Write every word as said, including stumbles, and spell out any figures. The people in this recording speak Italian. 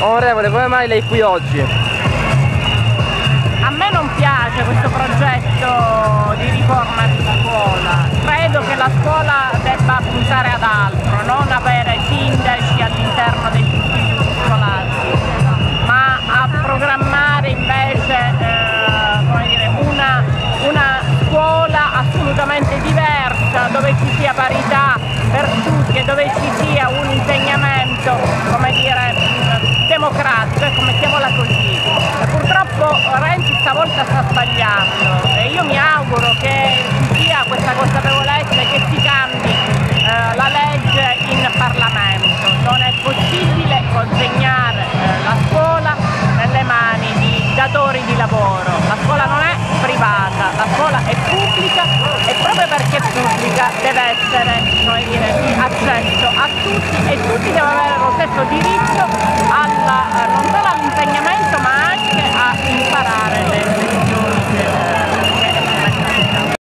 Onorevole, come mai lei è qui oggi? A me non piace questo progetto di riforma di scuola. Credo che la scuola debba puntare ad altro, non avere sindaci all'interno degli istituti scolastici, ma a programmare invece eh, come dire, una, una scuola assolutamente diversa, dove ci sia parità per tutti e dove ci sia un insegnamento, come dire, democratico, ecco, mettiamola così. E purtroppo Renzi stavolta sta sbagliando e io mi auguro che ci sia questa consapevolezza e che si cambi eh, la legge in Parlamento. Non è possibile consegnare eh, la scuola nelle mani di datori di lavoro. La scuola non è privata, la scuola è pubblica e proprio perché è pubblica deve essere, come dire, di accesso a tutti e tutti devono avere lo stesso diritto